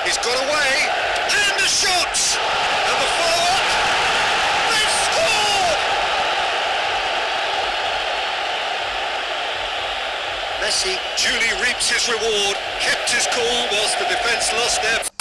He's got away, and the shot! And the follow-up! They've scored! Messi duly reaps his reward, kept his cool whilst the defence lost their...